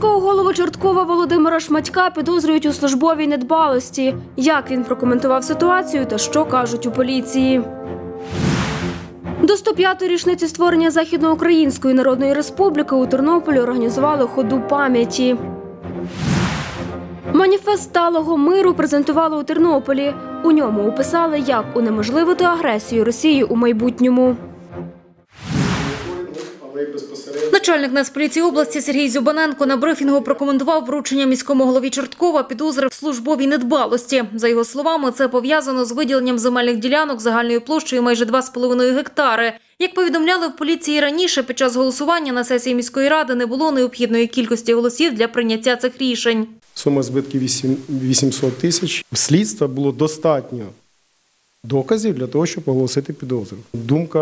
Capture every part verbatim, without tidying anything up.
Міського голову Чорткова Володимира Шматька підозрюють у службовій недбалості. Як він прокоментував ситуацію та що кажуть у поліції? До сто п'ятої річниці створення Західноукраїнської Народної Республіки у Тернополі організували ходу пам'яті. Маніфест сталого миру презентували у Тернополі. У ньому описали, як унеможливити агресію Росії у майбутньому. Начальник Нацполіції області Сергій Зюбаненко на брифінгу прокоментував вручення міському голові Чорткова підозри в службовій недбалості. За його словами, це пов'язано з виділенням земельних ділянок загальною площею майже два з половиною гектари. Як повідомляли в поліції раніше, під час голосування на сесії міської ради не було необхідної кількості голосів для прийняття цих рішень. Сума збитків вісімсот тисяч. Слідства було достатньо доказів для того, щоб оголосити підозру. Думка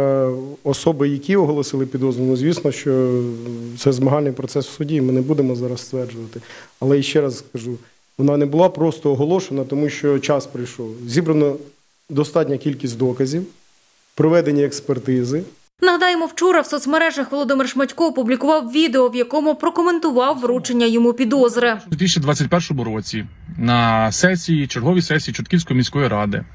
особи, які оголосили підозру, ну, звісно, що це змагальний процес в суді, ми не будемо зараз стверджувати. Але ще раз скажу, вона не була просто оголошена, тому що час прийшов. Зібрано достатня кількість доказів, проведені експертизи. Нагадаємо, вчора в соцмережах Володимир Шматько опублікував відео, в якому прокоментував вручення йому підозри. У дві тисячі двадцять першому році на сесії, черговій сесії Чортківської міської ради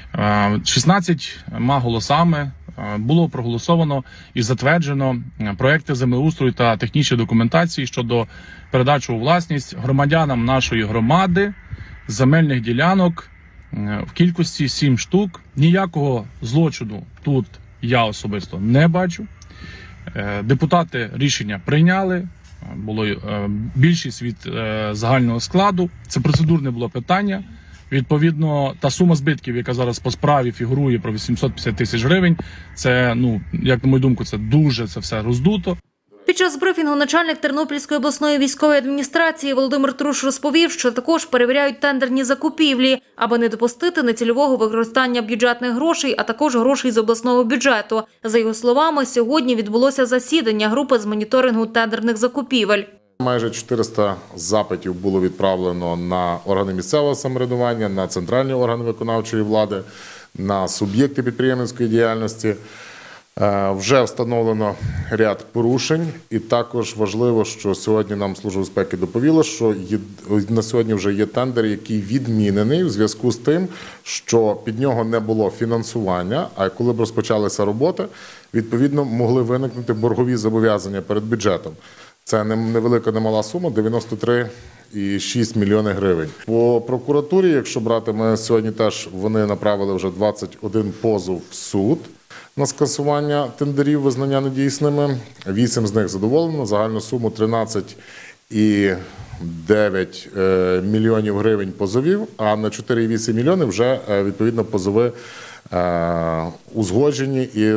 шістнадцятьма голосами було проголосовано і затверджено проекти землеустрою та технічної документації щодо передачі у власність громадянам нашої громади земельних ділянок в кількості сім штук. Ніякого злочину тут я особисто не бачу. Депутати рішення прийняли, було більшість від загального складу. Це процедурне було питання. Відповідно, та сума збитків, яка зараз по справі фігурує про вісімсот п'ятдесят тисяч гривень, це, ну, як на мою думку, це дуже це все роздуто. Під час брифінгу начальник Тернопільської обласної військової адміністрації Володимир Труш розповів, що також перевіряють тендерні закупівлі, аби не допустити нецільового використання бюджетних грошей, а також грошей з обласного бюджету. За його словами, сьогодні відбулося засідання групи з моніторингу тендерних закупівель. Майже чотириста запитів було відправлено на органи місцевого самоврядування, на центральні органи виконавчої влади, на суб'єкти підприємницької діяльності. Вже встановлено ряд порушень, і також важливо, що сьогодні нам Служба безпеки доповіла, що є, на сьогодні вже є тендер, який відмінений в зв'язку з тим, що під нього не було фінансування, а коли б розпочалися роботи, відповідно могли виникнути боргові зобов'язання перед бюджетом. Це невелика, немала сума – дев'яносто три цілих шість десятих мільйона гривень. По прокуратурі, якщо брати, ми сьогодні теж, вони направили вже двадцять один позов в суд на скасування тендерів, визнання недійсними. Вісім з них задоволено, загальну суму тринадцять цілих дев'ять мільйонів гривень позовів, а на чотири цілих вісім мільйонів вже, відповідно, позови узгоджені і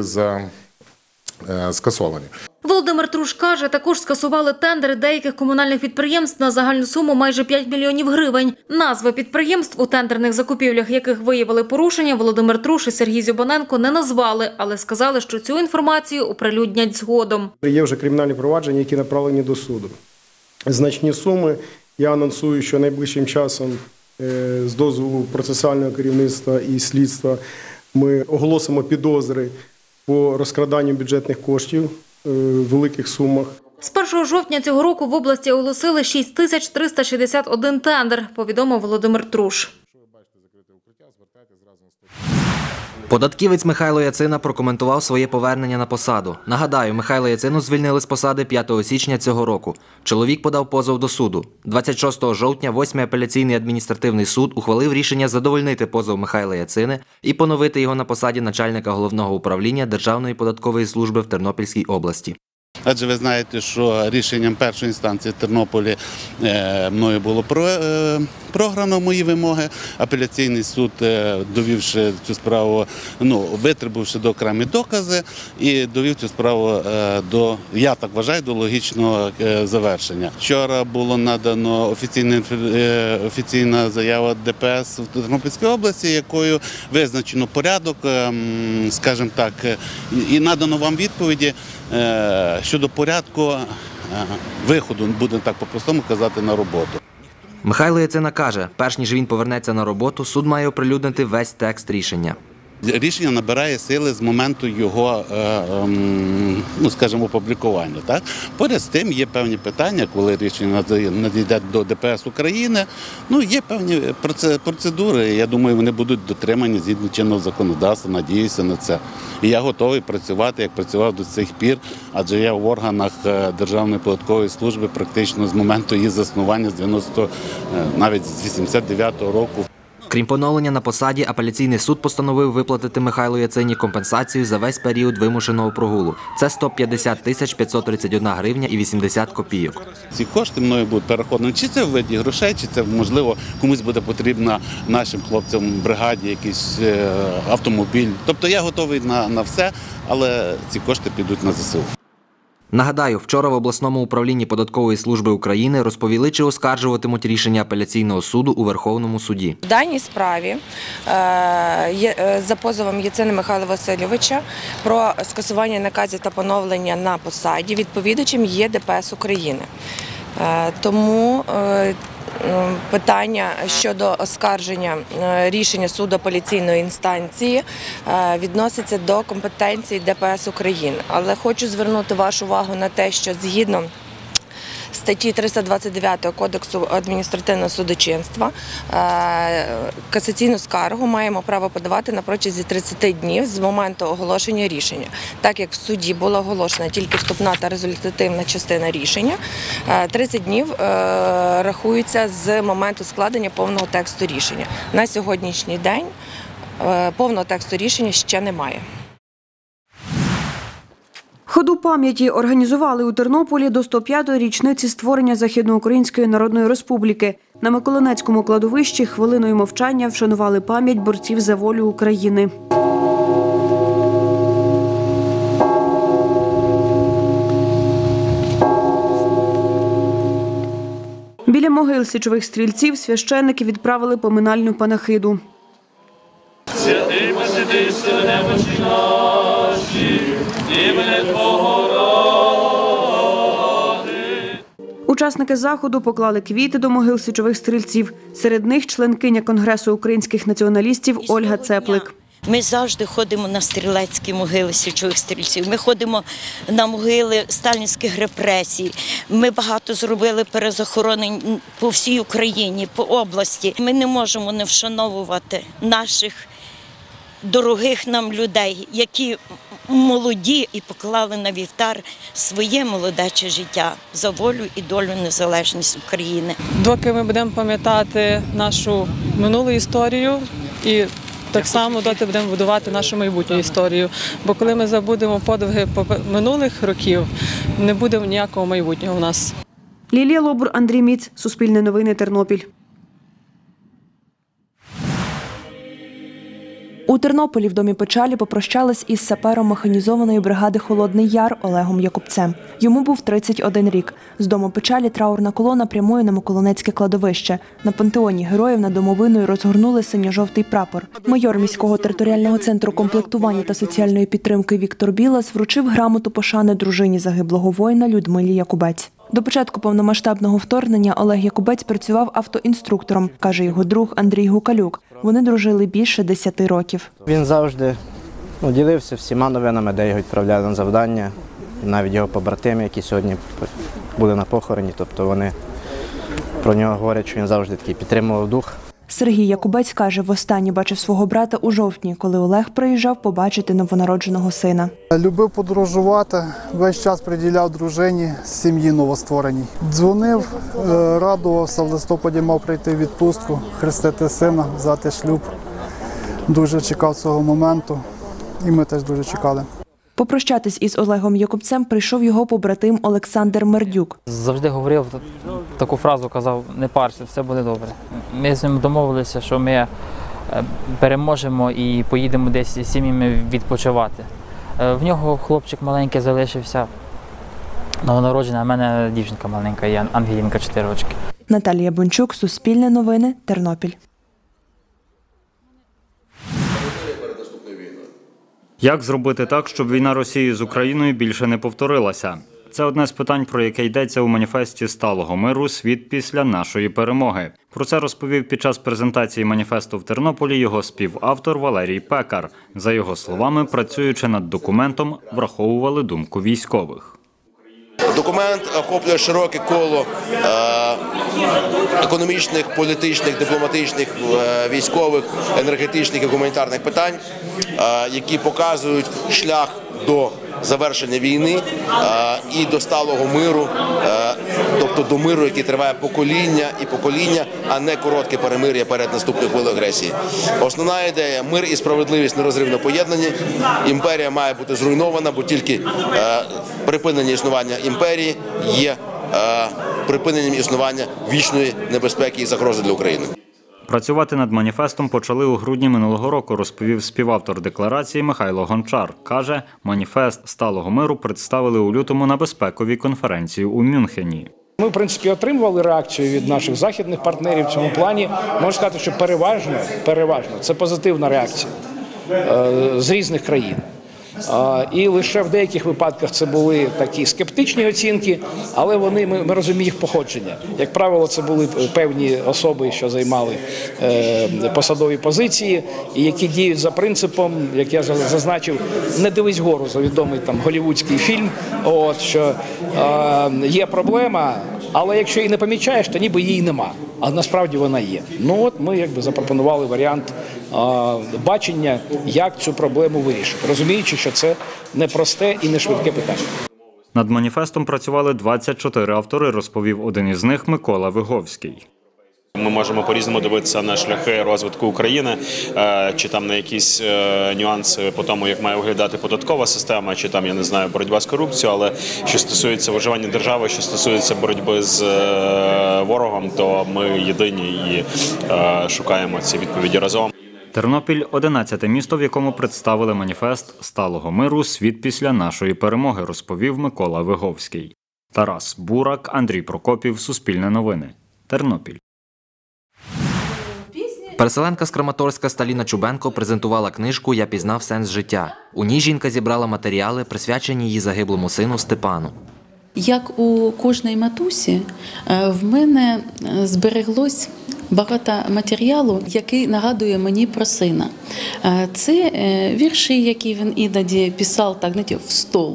скасовані. Володимир Труш каже, також скасували тендери деяких комунальних підприємств на загальну суму майже п'ять мільйонів гривень. Назви підприємств, у тендерних закупівлях яких виявили порушення, Володимир Труш і Сергій Зюбаненко не назвали, але сказали, що цю інформацію оприлюднять згодом. Є вже кримінальні провадження, які направлені до суду. Значні суми. Я анонсую, що найближчим часом з дозволу процесуального керівництва і слідства ми оголосимо підозри по розкраданню бюджетних коштів в великих сумах. З першого жовтня цього року в області оголосили шість тисяч триста шістдесят один тендер, повідомив Володимир Труш. Податківець Михайло Яцина прокоментував своє повернення на посаду. Нагадаю, Михайло Яцину звільнили з посади п'ятого січня цього року. Чоловік подав позов до суду. двадцять шостого жовтня восьмий апеляційний адміністративний суд ухвалив рішення задовольнити позов Михайла Яцини і поновити його на посаді начальника головного управління Державної податкової служби в Тернопільській області. Адже ви знаєте, що рішенням першої інстанції в Тернополі мною було програно мої вимоги. Апеляційний суд, довівши цю справу, ну, витребувавши до окремі докази і довів цю справу до, я так вважаю, до логічного завершення. Вчора було надано офіційна, офіційна заява Д П С в Тернопільській області, якою визначено порядок, скажімо так, і надано вам відповіді щодо порядку виходу, будемо так по-простому казати, на роботу. Михайло Яцина каже, перш ніж він повернеться на роботу, суд має оприлюднити весь текст рішення. Рішення набирає сили з моменту його, ну скажімо, опублікування. Так? Поряд з тим є певні питання, коли рішення надійде до Д П С України. Ну, є певні процедури, я думаю, вони будуть дотримані згідно чинного законодавства, надіюся на це. І я готовий працювати, як працював до цих пір, адже я в органах Державної податкової служби практично з моменту її заснування, з дев'яносто, навіть з вісімдесят дев'ятого року. Крім поновлення на посаді, апеляційний суд постановив виплатити Михайлу Яцині компенсацію за весь період вимушеного прогулу. Це сто п'ятдесят тисяч п'ятсот тридцять одна гривня і вісімдесят копійок. Ці кошти мною будуть переходені, чи це в виді грошей, чи це, можливо, комусь буде потрібно нашим хлопцям в бригаді якийсь автомобіль. Тобто я готовий на, на все, але ці кошти підуть на З С У. Нагадаю, вчора в обласному управлінні Податкової служби України розповіли, чи оскаржуватимуть рішення апеляційного суду у Верховному суді. В даній справі за позовом Яцини Михайла Васильовича про скасування наказів та поновлення на посаді відповідачем є Д П С України. Тому питання щодо оскарження рішення суду апеляційної інстанції відноситься до компетенції Д П С України. Але хочу звернути вашу увагу на те, що згідно статті триста двадцять дев'ять Кодексу адміністративного судочинства касаційну скаргу маємо право подавати на протязі тридцяти днів з моменту оголошення рішення. Так як в суді була оголошена тільки вступна та результативна частина рішення, тридцять днів рахується з моменту складення повного тексту рішення. На сьогоднішній день повного тексту рішення ще немає. Ходу пам'яті організували у Тернополі до сто п'ятої річниці створення Західноукраїнської Народної Республіки. На Миколинецькому кладовищі хвилиною мовчання вшанували пам'ять борців за волю України. Біля могил січових стрільців священники відправили поминальну панахиду. Святий посвятий сили немочі наші, імені Твого ради. Учасники заходу поклали квіти до могил січових стрільців. Серед них членкиня Конгресу українських націоналістів Ольга Цеплик. Ми завжди ходимо на стрілецькі могили січових стрільців. Ми ходимо на могили сталінських репресій. Ми багато зробили перезахоронень по всій Україні, по області. Ми не можемо не вшановувати наших дорогих нам людей, які молоді і поклали на вівтар своє молодече життя за волю і долю незалежність України. Доки ми будемо пам'ятати нашу минулу історію і так само доти будемо будувати нашу майбутню історію. Бо коли ми забудемо подвиги минулих років, не буде ніякого майбутнього у нас. Лілія Лобур, Андрій Міц, Суспільне новини, Тернопіль. У Тернополі в Домі печалі попрощались із сапером механізованої бригади «Холодний Яр» Олегом Якубцем. Йому був тридцять один рік. З Дому печалі траурна колона прямує на Миколинецьке кладовище. На пантеоні героїв над домовиною розгорнули синьо-жовтий прапор. Майор міського територіального центру комплектування та соціальної підтримки Віктор Білас вручив грамоту пошани дружині загиблого воїна Людмилі Якубець. До початку повномасштабного вторгнення Олег Якубець працював автоінструктором, каже його друг Андрій Гукалюк. Вони дружили більше десяти років. Він завжди ну, ділився всіма новинами, де його відправляли на завдання. Навіть його побратими, які сьогодні були на похороні, тобто вони про нього говорять, що він завжди такий підтримував дух. Сергій Якубець каже, востаннє бачив свого брата у жовтні, коли Олег приїжджав побачити новонародженого сина. Любив подорожувати, весь час приділяв дружині, сім'ї новоствореній. Дзвонив, радувався, в листопаді мав прийти в відпустку, хрестити сина, взяти шлюб. Дуже чекав цього моменту і ми теж дуже чекали. Попрощатись із Олегом Якубцем прийшов його побратим Олександр Мердюк. Завжди говорив таку фразу, казав, не парся, все буде добре. Ми з ним домовилися, що ми переможемо і поїдемо десь з сім'ями відпочивати. В нього хлопчик маленький залишився, новонароджений, а в мене дівчинка маленька, є Ангелінка, чотири рочки. Наталія Бончук, Суспільне новини, Тернопіль. Як зробити так, щоб війна Росії з Україною більше не повторилася? Це одне з питань, про яке йдеться у маніфесті сталого миру «Світ після нашої перемоги». Про це розповів під час презентації маніфесту в Тернополі його співавтор Валерій Пекар. За його словами, працюючи над документом, враховували думку військових. Документ охоплює широке коло е, економічних, політичних, дипломатичних, е, військових, енергетичних і гуманітарних питань, е, які показують шлях до завершення війни е, і до сталого миру, е, тобто до миру, який триває покоління і покоління, а не коротке перемир'я перед наступною хвилею агресії. Основна ідея – мир і справедливість нерозривно поєднані. Імперія має бути зруйнована, бо тільки е, припинення існування імперії є е, припиненням існування вічної небезпеки і загрози для України. Працювати над маніфестом почали у грудні минулого року, розповів співавтор декларації Михайло Гончар. Каже, маніфест сталого миру представили у лютому на безпековій конференції у Мюнхені. Ми, в принципі, отримували реакцію від наших західних партнерів в цьому плані. Можна сказати, що переважно, переважно це позитивна реакція е, з різних країн. І лише в деяких випадках це були такі скептичні оцінки, але вони, ми, ми розуміємо їх походження. Як правило, це були певні особи, що займали е, посадові позиції, і які діють за принципом, як я зазначив, не дивись гору, за відомий там голівудський фільм, от, що е, є проблема, але якщо її не помічаєш, то ніби її нема. А насправді вона є. Ну от ми якби запропонували варіант а, бачення, як цю проблему вирішити, розуміючи, що це непросте і не швидке питання. Над маніфестом працювали двадцять чотири автори, розповів один із них Микола Виговський. Ми можемо по-різному дивитися на шляхи розвитку України, чи там на якісь нюанси по тому, як має виглядати податкова система, чи там, я не знаю, боротьба з корупцією, але що стосується виживання держави, що стосується боротьби з ворогом, то ми єдині і шукаємо ці відповіді разом. Тернопіль – одинадцяте місто, в якому представили маніфест сталого миру «Світ після нашої перемоги», розповів Микола Виговський. Тарас Бурак, Андрій Прокопів, Суспільне новини, Тернопіль. Переселенка з Краматорська Сталіна Чубенко презентувала книжку «Я пізнав сенс життя». У ній жінка зібрала матеріали, присвячені її загиблому сину Степану. Як у кожній матусі, в мене збереглось багато матеріалу, який нагадує мені про сина. Це вірші, які він іноді писав так, знаєте, в стол,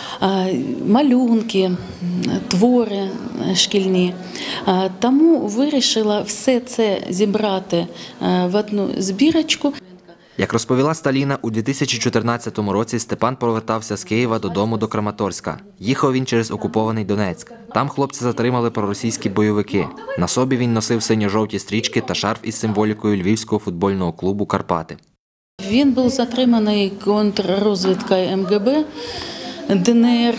малюнки, твори шкільні. Тому вирішила все це зібрати в одну збірочку. Як розповіла Сталіна, у дві тисячі чотирнадцятому році Степан повертався з Києва додому до Краматорська. Їхав він через окупований Донецьк. Там хлопці затримали проросійські бойовики. На собі він носив синьо-жовті стрічки та шарф із символікою Львівського футбольного клубу «Карпати». Він був затриманий контррозвідкою ем ге бе де ен ер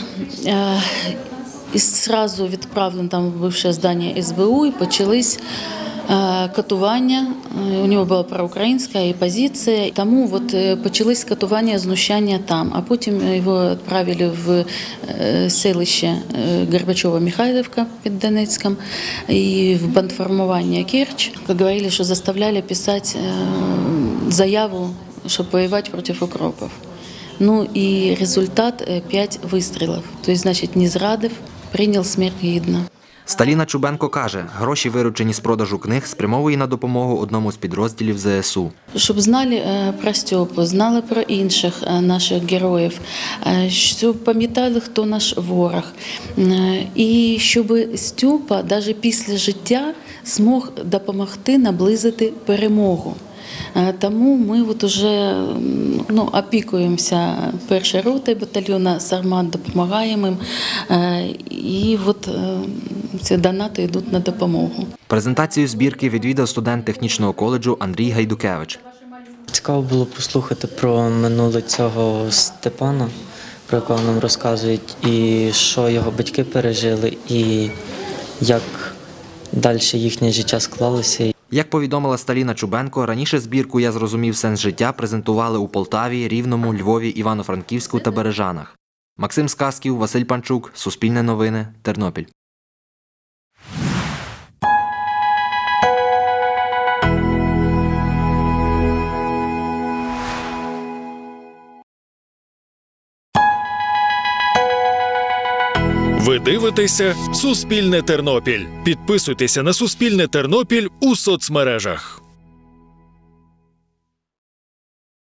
і одразу відправлений там в бивше здання ес бе у і почались катування. У нього була проукраїнська позиція, тому от почались катування, знущання там, а потім його відправили в селище Горбачова-Михайлівка під Донецьком і в бандформування Керчь. Говорили, що заставляли писати заяву, щоб воювати проти укропів. Ну і результат – п'ять вистрілів. Тобто, значить, не зрадив, прийняв смерть гідно. Сталіна Чубенко каже, гроші, виручені з продажу книг, спрямовує на допомогу одному з підрозділів зе ес у. Щоб знали про Стьопу, знали про інших наших героїв, щоб пам'ятали, хто наш ворог. І щоб Стьопа, навіть після життя, змог допомогти наблизити перемогу. Тому ми от уже, ну, опікуємося першою ротою батальйону «Сармат», допомагаємо їм, і от ці донати йдуть на допомогу. Презентацію збірки відвідав студент технічного коледжу Андрій Гайдукевич. Цікаво було послухати про минуле цього Степана, про якого нам розказують, і що його батьки пережили, і як далі їхнє життя склалося. Як повідомила Сталіна Чубенко, раніше збірку «Я зрозумів сенс життя» презентували у Полтаві, Рівному, Львові, Івано-Франківську та Бережанах. Максим Сказків, Василь Панчук, Суспільне новини, Тернопіль. Ви дивитеся «Суспільне Тернопіль». Підписуйтеся на «Суспільне Тернопіль» у соцмережах.